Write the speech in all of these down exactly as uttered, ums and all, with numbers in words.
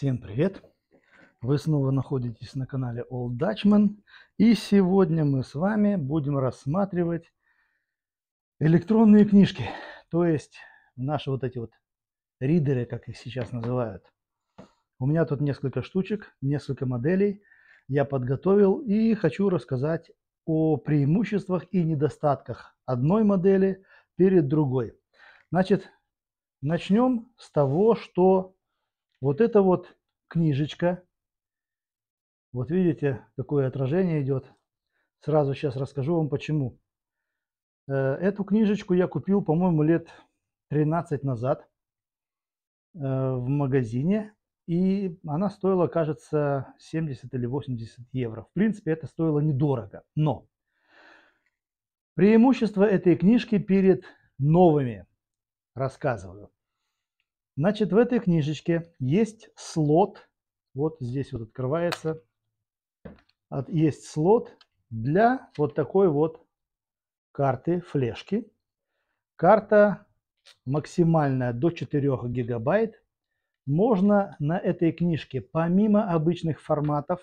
Всем привет! Вы снова находитесь на канале Old Dutchman, и сегодня мы с вами будем рассматривать электронные книжки, то есть наши вот эти вот ридеры, как их сейчас называют. У меня тут несколько штучек, несколько моделей я подготовил и хочу рассказать о преимуществах и недостатках одной модели перед другой. Значит, начнем с того, что вот эта вот книжечка, вот видите, какое отражение идет. Сразу сейчас расскажу вам почему. Эту книжечку я купил, по-моему, лет тринадцать назад в магазине. И она стоила, кажется, семьдесят или восемьдесят евро. В принципе, это стоило недорого. Но преимущество этой книжки перед новыми рассказываю. Значит, в этой книжечке есть слот. Вот здесь вот открывается. Есть слот для вот такой вот карты, флешки. Карта максимальная до четырёх гигабайт. Можно на этой книжке, помимо обычных форматов,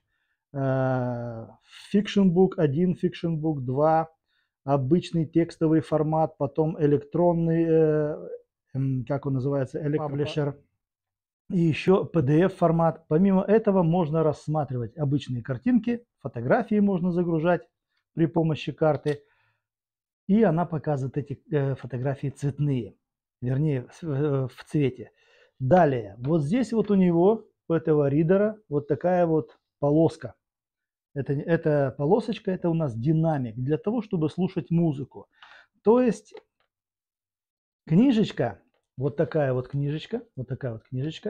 Fiction Book один, Fiction Book два, обычный текстовый формат, потом электронный, как он называется, Publisher, и еще пи ди эф формат. Помимо этого можно рассматривать обычные картинки, фотографии можно загружать при помощи карты, и она показывает эти фотографии цветные, вернее в цвете. Далее, вот здесь вот у него, у этого ридера, вот такая вот полоска. Это, эта полосочка, это у нас динамик для того, чтобы слушать музыку. То есть книжечка, вот такая вот книжечка, вот такая вот книжечка.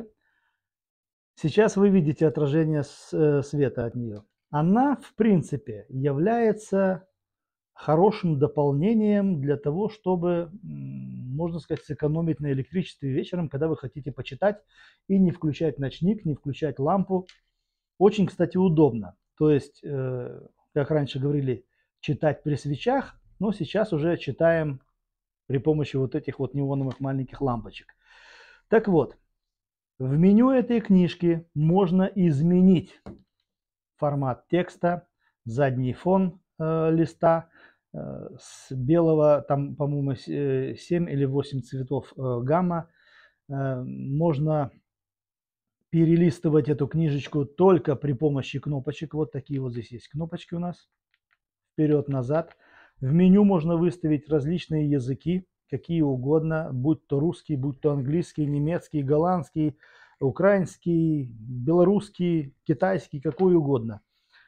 Сейчас вы видите отражение света от нее. Она, в принципе, является хорошим дополнением для того, чтобы, можно сказать, сэкономить на электричестве вечером, когда вы хотите почитать и не включать ночник, не включать лампу. Очень, кстати, удобно. То есть, как раньше говорили, читать при свечах, но сейчас уже читаем при помощи вот этих вот неоновых маленьких лампочек. Так вот, в меню этой книжки можно изменить формат текста, задний фон э, листа, э, с белого, там, по-моему, семь или восемь цветов э, гамма. Э, можно перелистывать эту книжечку только при помощи кнопочек. Вот такие вот здесь есть кнопочки у нас. Вперед-назад. В меню можно выставить различные языки, какие угодно, будь то русский, будь то английский, немецкий, голландский, украинский, белорусский, китайский, какой угодно.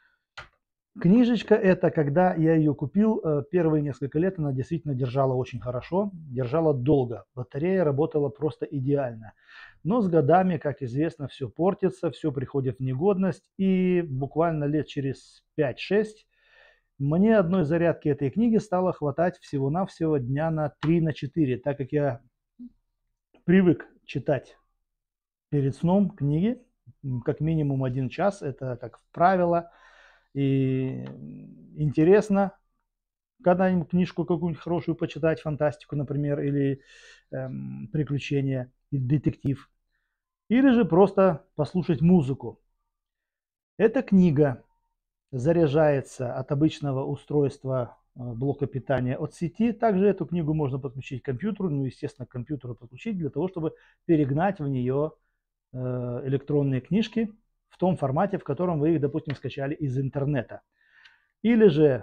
Книжечка эта, когда я ее купил, первые несколько лет она действительно держала очень хорошо, держала долго. Батарея работала просто идеально. Но с годами, как известно, все портится, все приходит в негодность. И буквально лет через пять-шесть мне одной зарядки этой книги стало хватать всего-навсего дня на три-четыре, так как я привык читать перед сном книги, как минимум один час, это как правило. И интересно когда-нибудь книжку какую-нибудь хорошую почитать, фантастику, например, или эм, приключения, или детектив. Или же просто послушать музыку. Эта книга заряжается от обычного устройства блока питания от сети. Также эту книгу можно подключить к компьютеру, ну, естественно, к компьютеру подключить для того, чтобы перегнать в нее электронные книжки в том формате, в котором вы их, допустим, скачали из интернета. Или же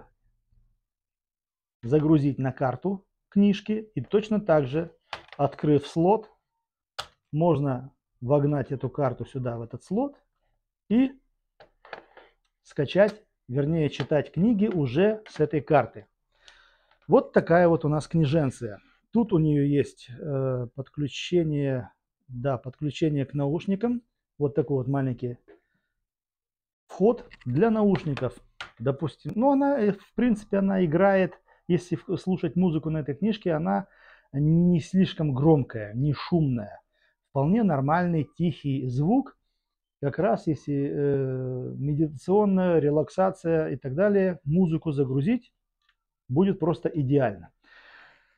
загрузить на карту книжки и точно так же, открыв слот, можно вогнать эту карту сюда, в этот слот, и скачать, вернее, читать книги уже с этой карты. Вот такая вот у нас книженция. Тут у нее есть э, подключение, да, подключение к наушникам. Вот такой вот маленький вход для наушников, допустим. Но она, в принципе, она играет, если слушать музыку на этой книжке, она не слишком громкая, не шумная. Вполне нормальный, тихий звук. Как раз если э, медитационная, релаксация и так далее, музыку загрузить будет просто идеально.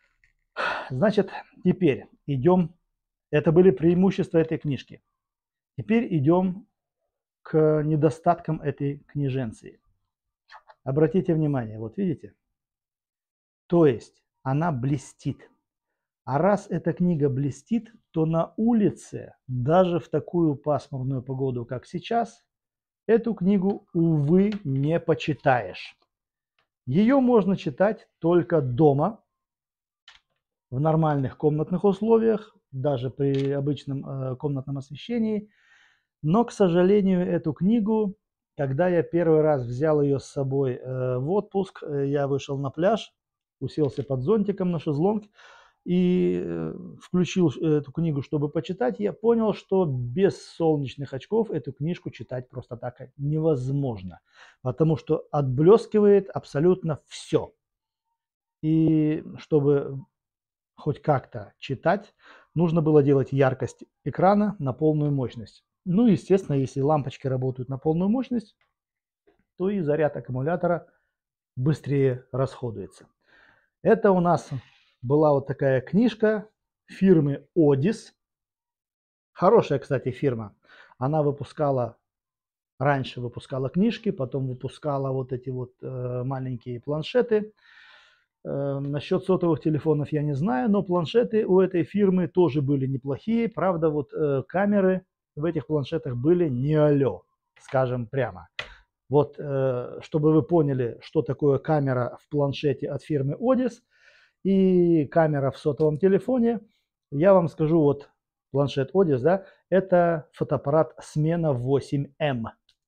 Значит, теперь идем. Это были преимущества этой книжки. Теперь идем к недостаткам этой книженции. Обратите внимание, вот видите? То есть она блестит. А раз эта книга блестит, то на улице, даже в такую пасмурную погоду, как сейчас, эту книгу, увы, не почитаешь. Ее можно читать только дома, в нормальных комнатных условиях, даже при обычном э, комнатном освещении. Но, к сожалению, эту книгу, когда я первый раз взял ее с собой э, в отпуск, э, я вышел на пляж, уселся под зонтиком на шезлонг и э, включил эту книгу, чтобы почитать, я понял, что без солнечных очков эту книжку читать просто так невозможно, потому что отблескивает абсолютно все. И чтобы хоть как-то читать, нужно было делать яркость экрана на полную мощность. Ну, естественно, если лампочки работают на полную мощность, то и заряд аккумулятора быстрее расходуется. Это у нас была вот такая книжка фирмы Одис. Хорошая, кстати, фирма. Она выпускала, раньше выпускала книжки, потом выпускала вот эти вот э, маленькие планшеты. Э, насчет сотовых телефонов я не знаю, но планшеты у этой фирмы тоже были неплохие. Правда, вот э, камеры в этих планшетах были не алё, скажем прямо. Вот, э, чтобы вы поняли, что такое камера в планшете от фирмы Одис и камера в сотовом телефоне, я вам скажу, вот планшет Одис, да, это фотоаппарат Смена восемь эм,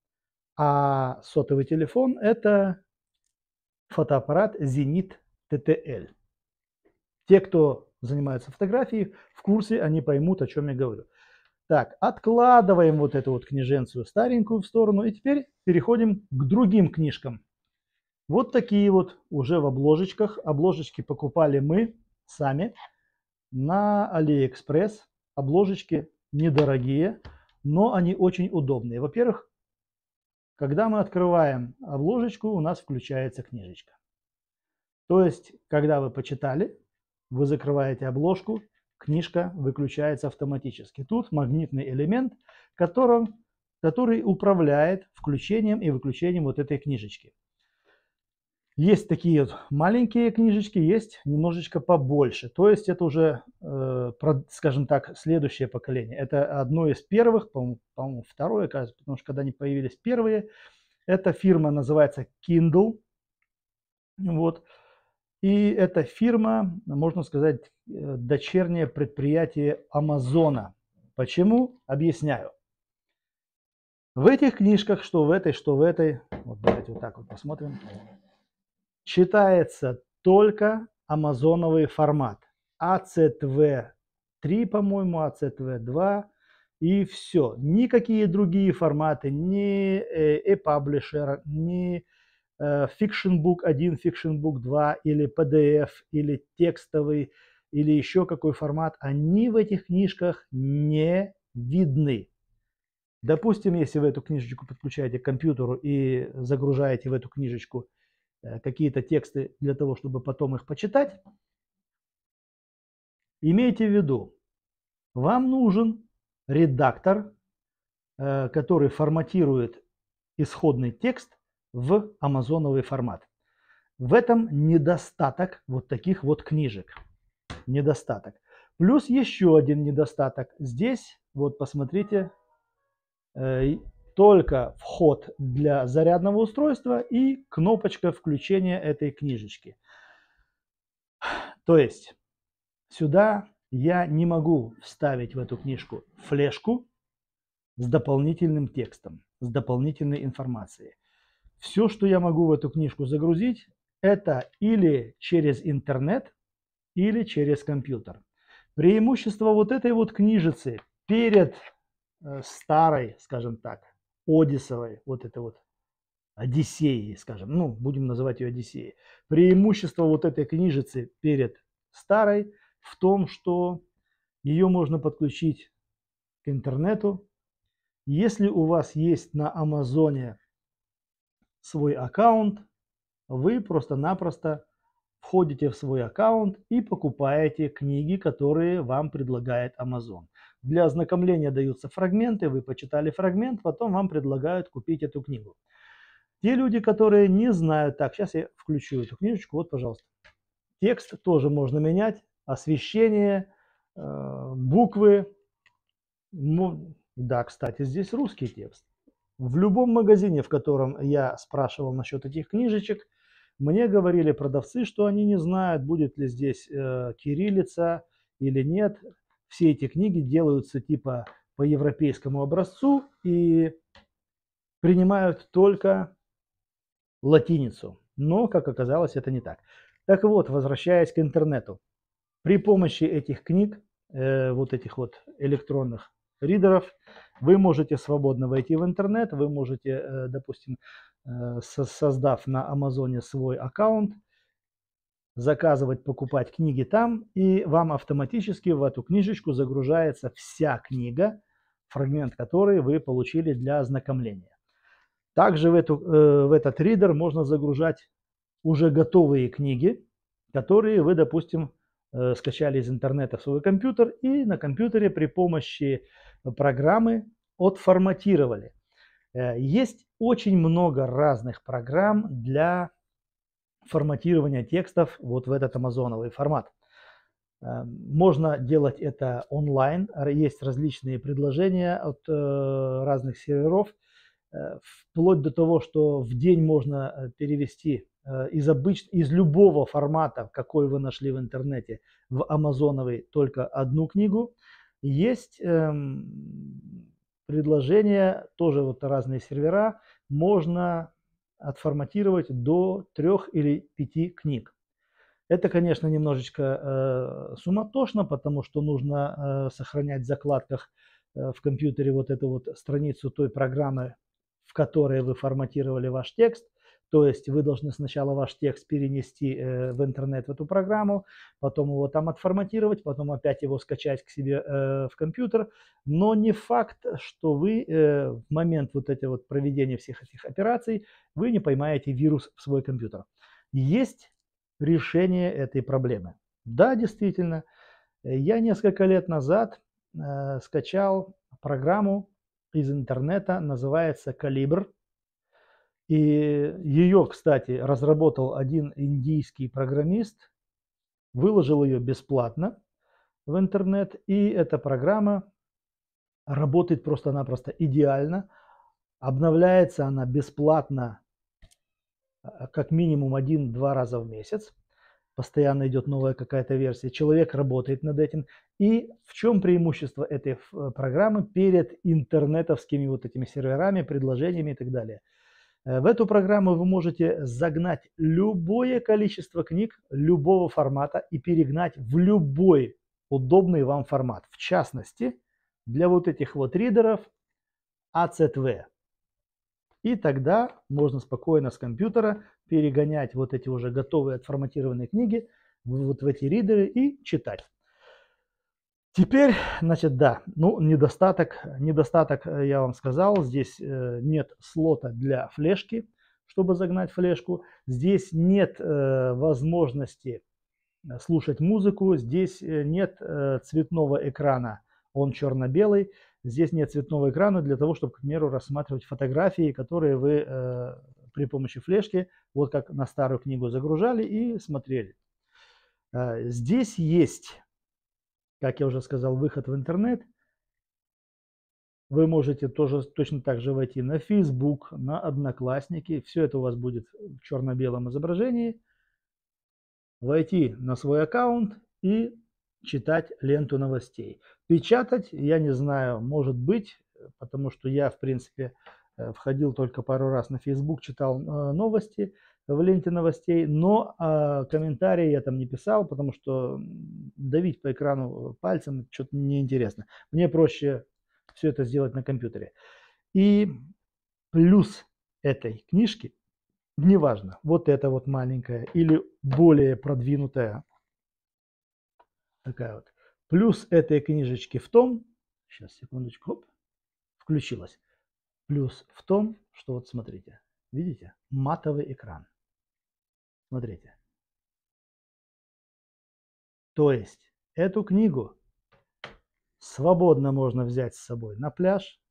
а сотовый телефон это фотоаппарат Зенит тэ тэ эль. Те, кто занимается фотографией, в курсе, они поймут, о чем я говорю. Так, откладываем вот эту вот книженцию старенькую в сторону и теперь переходим к другим книжкам. Вот такие вот уже в обложечках. Обложечки покупали мы сами на Алиэкспресс. Обложечки недорогие, но они очень удобные. Во-первых, когда мы открываем обложечку, у нас включается книжечка. То есть, когда вы почитали, вы закрываете обложку, книжка выключается автоматически. Тут магнитный элемент, которым, который управляет включением и выключением вот этой книжечки. Есть такие вот маленькие книжечки, есть немножечко побольше. То есть это уже, э, скажем так, следующее поколение. Это одно из первых, по-моему, второе, кажется, потому что когда они появились первые, эта фирма называется Kindle. Вот. И эта фирма, можно сказать, дочернее предприятие Амазона. Почему? Объясняю. В этих книжках, что в этой, что в этой, вот давайте вот так вот посмотрим, читается только амазоновый формат. а цэ тэ вэ три, по-моему, а цэ тэ вэ два и все. Никакие другие форматы, ни ePublisher, ни FictionBook один, FictionBook два или пи ди эф, или текстовый, или еще какой формат, они в этих книжках не видны. Допустим, если вы эту книжечку подключаете к компьютеру и загружаете в эту книжечку какие-то тексты для того, чтобы потом их почитать, имейте в виду, вам нужен редактор, который форматирует исходный текст в амазоновый формат. В этом недостаток вот таких вот книжек. Недостаток. Плюс еще один недостаток. Здесь, вот посмотрите, э, только вход для зарядного устройства и кнопочка включения этой книжечки. То есть сюда я не могу вставить в эту книжку флешку с дополнительным текстом, с дополнительной информацией. Все, что я могу в эту книжку загрузить, это или через интернет, или через компьютер. Преимущество вот этой вот книжицы перед э, старой, скажем так, Одисовой, вот этой вот Одиссеей, скажем, ну, будем называть ее Одиссеей. Преимущество вот этой книжицы перед старой в том, что ее можно подключить к интернету. Если у вас есть на Амазоне свой аккаунт, вы просто-напросто входите в свой аккаунт и покупаете книги, которые вам предлагает Amazon. Для ознакомления даются фрагменты, вы почитали фрагмент, потом вам предлагают купить эту книгу. Те люди, которые не знают, так, сейчас я включу эту книжечку, вот, пожалуйста. Текст тоже можно менять, освещение, э, буквы. Ну, да, кстати, здесь русский текст. В любом магазине, в котором я спрашивал насчет этих книжечек, мне говорили продавцы, что они не знают, будет ли здесь э, кириллица или нет. Все эти книги делаются типа по европейскому образцу и принимают только латиницу. Но, как оказалось, это не так. Так вот, возвращаясь к интернету. При помощи этих книг, э, вот этих вот электронных ридеров, вы можете свободно войти в интернет, вы можете, э, допустим, э, со создав на Амазоне свой аккаунт, заказывать, покупать книги там, и вам автоматически в эту книжечку загружается вся книга, фрагмент которой вы получили для ознакомления. Также в, эту, э, в этот ридер можно загружать уже готовые книги, которые вы, допустим, э, скачали из интернета в свой компьютер и на компьютере при помощи программы отформатировали. Э, есть очень много разных программ для форматирования текстов вот в этот амазоновый формат. Э, можно делать это онлайн, есть различные предложения от э, разных серверов, вплоть до того, что в день можно перевести из, обыч... из любого формата, какой вы нашли в интернете, в амазоновый только одну книгу. Есть эм, предложения, тоже вот разные сервера, можно отформатировать до трех или пяти книг. Это, конечно, немножечко э, суматошно, потому что нужно э, сохранять в закладках э, в компьютере вот эту вот страницу той программы, в которой вы форматировали ваш текст. То есть вы должны сначала ваш текст перенести э, в интернет, в эту программу, потом его там отформатировать, потом опять его скачать к себе э, в компьютер. Но не факт, что вы э, в момент вот этого вот проведения всех этих операций, вы не поймаете вирус в свой компьютер. Есть решение этой проблемы. Да, действительно, я несколько лет назад э, скачал программу из интернета, называется Калибр. И ее, кстати, разработал один индийский программист, выложил ее бесплатно в интернет. И эта программа работает просто-напросто идеально. Обновляется она бесплатно как минимум один-два раза в месяц. Постоянно идет новая какая-то версия. Человек работает над этим. И в чем преимущество этой программы перед интернетовскими вот этими серверами, предложениями и так далее? В эту программу вы можете загнать любое количество книг любого формата и перегнать в любой удобный вам формат. В частности, для вот этих вот ридеров эй си ви. И тогда можно спокойно с компьютера перегонять вот эти уже готовые отформатированные книги вот в эти ридеры и читать. Теперь, значит, да, ну, недостаток, недостаток, я вам сказал, здесь нет слота для флешки, чтобы загнать флешку. Здесь нет э, возможности слушать музыку, здесь нет э, цветного экрана, он черно-белый. Здесь нет цветного экрана для того, чтобы, к примеру, рассматривать фотографии, которые вы э, при помощи флешки, вот как на старую книгу, загружали и смотрели. Э, здесь есть, как я уже сказал, выход в интернет. Вы можете тоже точно так же войти на Facebook, на Одноклассники. Все это у вас будет в черно-белом изображении. Войти на свой аккаунт и читать ленту новостей. Печатать, я не знаю, может быть, потому что я, в принципе, входил только пару раз на Facebook, читал новости в ленте новостей, но а, комментарии я там не писал, потому что давить по экрану пальцем что-то неинтересно. Мне проще все это сделать на компьютере. И плюс этой книжки, неважно, вот эта вот маленькая или более продвинутая, такая вот, плюс этой книжечки в том, сейчас, секундочку, оп, включилась, плюс в том, что вот смотрите, видите, матовый экран. Смотрите. То есть эту книгу свободно можно взять с собой на пляж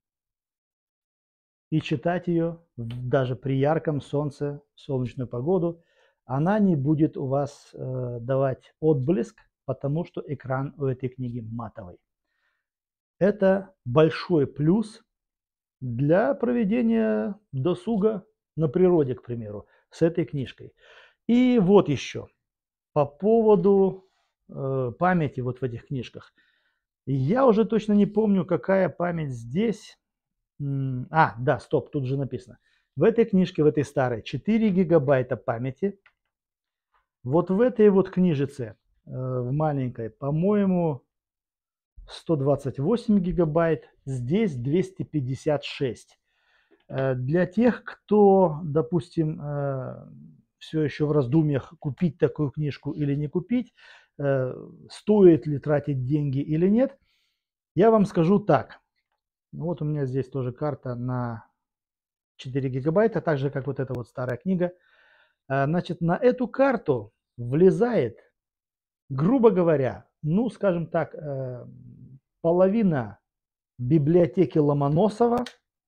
и читать ее даже при ярком солнце, солнечную погоду. Она не будет у вас э, давать отблеск, потому что экран у этой книги матовый. Это большой плюс для проведения досуга на природе, к примеру, с этой книжкой. И вот еще по поводу э, памяти вот в этих книжках. Я уже точно не помню, какая память здесь. А, да, стоп, тут же написано. В этой книжке, в этой старой, четыре гигабайта памяти. Вот в этой вот книжице, э, в маленькой, по-моему, сто двадцать восемь гигабайт, здесь двести пятьдесят шесть. Э, для тех, кто, допустим, э, все еще в раздумьях, купить такую книжку или не купить, э, стоит ли тратить деньги или нет, я вам скажу так. Вот у меня здесь тоже карта на четыре гигабайта, так же, как вот эта вот старая книга. Значит, на эту карту влезает, грубо говоря, ну, скажем так, половина библиотеки Ломоносова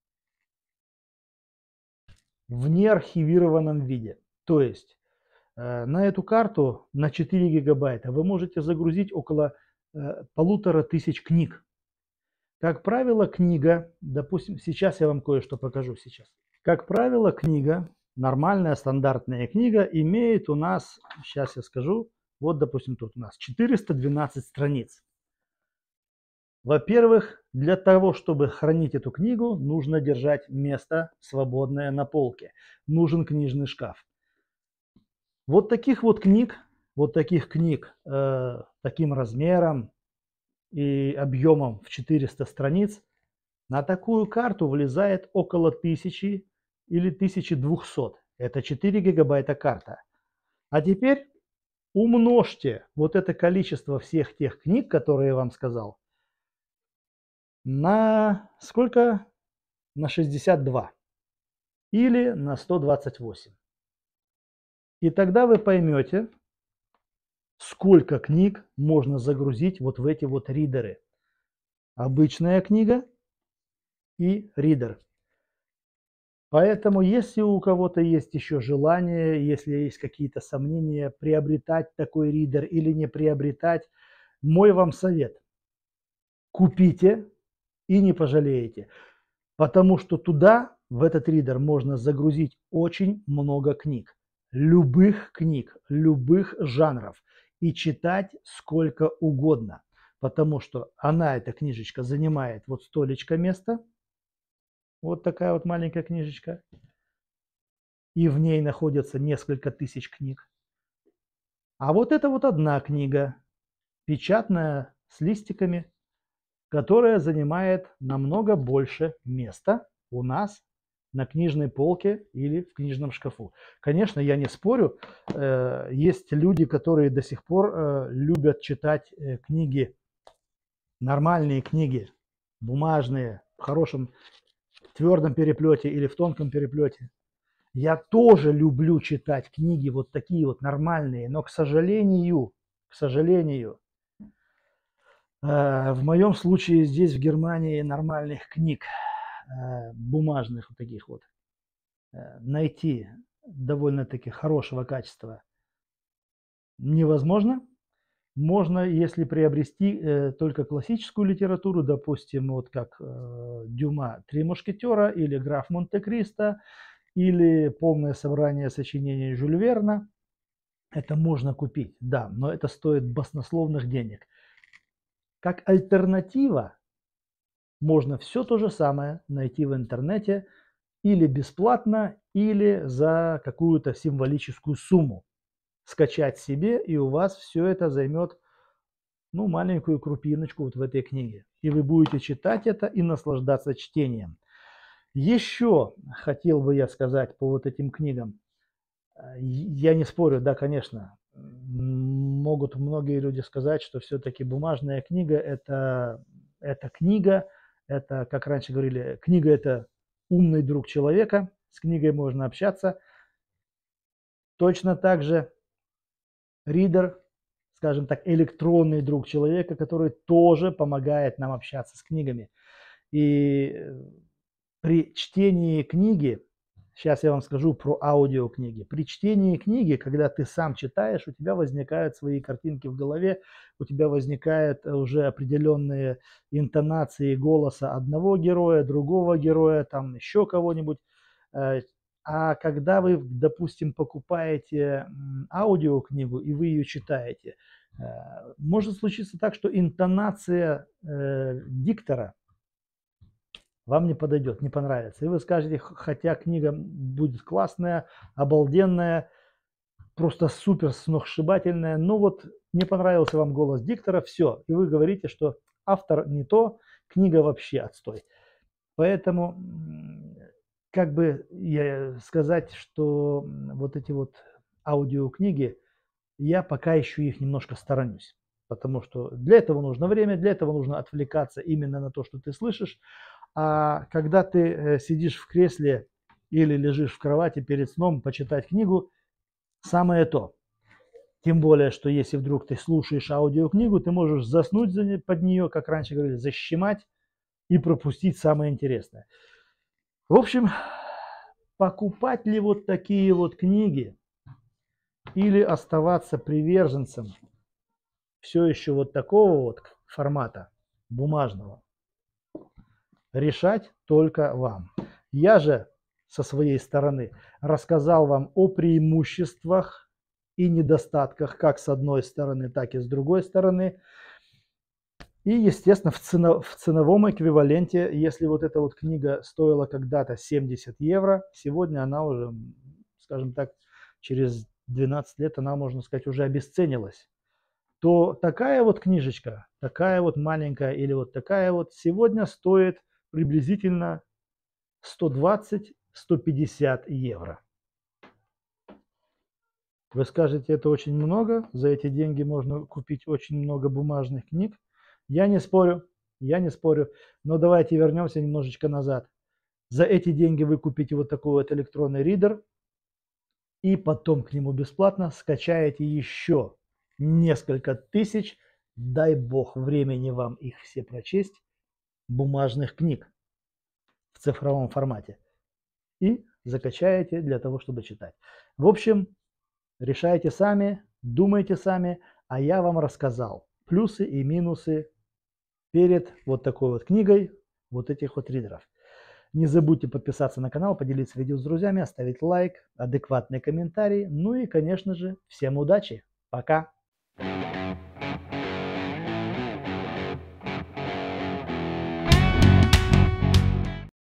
в неархивированном виде. То есть на эту карту на четыре гигабайта вы можете загрузить около полутора тысяч книг. Как правило, книга, допустим, сейчас я вам кое-что покажу сейчас. Как правило, книга, нормальная стандартная книга, имеет у нас, сейчас я скажу, вот, допустим, тут у нас четыреста двенадцать страниц. Во-первых, для того, чтобы хранить эту книгу, нужно держать место свободное на полке. Нужен книжный шкаф. Вот таких вот книг, вот таких книг э, таким размером и объемом в четыреста страниц, на такую карту влезает около тысячи или тысячи двухсот. Это четыре гигабайта карта. А теперь умножьте вот это количество всех тех книг, которые я вам сказал, на сколько? На шестьдесят два или на сто двадцать восемь. И тогда вы поймете, сколько книг можно загрузить вот в эти вот ридеры. Обычная книга и ридер. Поэтому, если у кого-то есть еще желание, если есть какие-то сомнения, приобретать такой ридер или не приобретать, мой вам совет. Купите и не пожалеете. Потому что туда, в этот ридер, можно загрузить очень много книг. Любых книг, любых жанров. И читать сколько угодно. Потому что она, эта книжечка, занимает вот столечко места. Вот такая вот маленькая книжечка. И в ней находятся несколько тысяч книг. А вот это вот одна книга, печатная, с листиками, которая занимает намного больше места у нас на книжной полке или в книжном шкафу. Конечно, я не спорю, есть люди, которые до сих пор любят читать книги, нормальные книги, бумажные, в хорошем твердом переплете или в тонком переплете. Я тоже люблю читать книги вот такие вот нормальные, но, к сожалению, к сожалению, в моем случае здесь в Германии нормальных книг, бумажных вот таких вот, найти довольно-таки хорошего качества невозможно. Можно, если приобрести э, только классическую литературу, допустим, вот как э, Дюма «Три мушкетера» или «Граф Монте-Кристо», или полное собрание сочинений Жюль Верна, это можно купить, да, но это стоит баснословных денег. Как альтернатива можно все то же самое найти в интернете или бесплатно, или за какую-то символическую сумму. Скачать себе, и у вас все это займет, ну, маленькую крупиночку вот в этой книге. И вы будете читать это и наслаждаться чтением. Еще хотел бы я сказать по вот этим книгам. Я не спорю, да, конечно, могут многие люди сказать, что все-таки бумажная книга это, это книга, это, как раньше говорили, книга это умный друг человека, с книгой можно общаться. Точно так же ридер, скажем так, электронный друг человека, который тоже помогает нам общаться с книгами. И при чтении книги, сейчас я вам скажу про аудиокниги. При чтении книги, когда ты сам читаешь, у тебя возникают свои картинки в голове, у тебя возникают уже определенные интонации голоса одного героя, другого героя, там еще кого-нибудь. А когда вы, допустим, покупаете аудиокнигу и вы ее читаете, может случиться так, что интонация диктора вам не подойдет, не понравится. И вы скажете, хотя книга будет классная, обалденная, просто супер сногсшибательная, но вот не понравился вам голос диктора, все. И вы говорите, что автор не то, книга вообще отстой. Поэтому, как бы я сказать, что вот эти вот аудиокниги, я пока еще их немножко сторонюсь. Потому что для этого нужно время, для этого нужно отвлекаться именно на то, что ты слышишь. А когда ты сидишь в кресле или лежишь в кровати перед сном, почитать книгу, самое то. Тем более, что если вдруг ты слушаешь аудиокнигу, ты можешь заснуть под нее, как раньше говорили, защемать и пропустить самое интересное. В общем, покупать ли вот такие вот книги или оставаться приверженцем все еще вот такого вот формата бумажного, решать только вам. Я же со своей стороны рассказал вам о преимуществах и недостатках как с одной стороны, так и с другой стороны. И, естественно, в, цено, в ценовом эквиваленте, если вот эта вот книга стоила когда-то семьдесят евро, сегодня она уже, скажем так, через двенадцать лет она, можно сказать, уже обесценилась, то такая вот книжечка, такая вот маленькая или вот такая вот сегодня стоит приблизительно сто двадцать - сто пятьдесят евро. Вы скажете, это очень много, за эти деньги можно купить очень много бумажных книг. Я не спорю, я не спорю, но давайте вернемся немножечко назад. За эти деньги вы купите вот такой вот электронный ридер, и потом к нему бесплатно скачаете еще несколько тысяч, дай бог времени вам их все прочесть, бумажных книг в цифровом формате. И закачаете для того, чтобы читать. В общем, решайте сами, думайте сами, а я вам рассказал плюсы и минусы перед вот такой вот книгой, вот этих вот ридеров. Не забудьте подписаться на канал, поделиться видео с друзьями, оставить лайк, адекватный комментарий. Ну и, конечно же, всем удачи. Пока!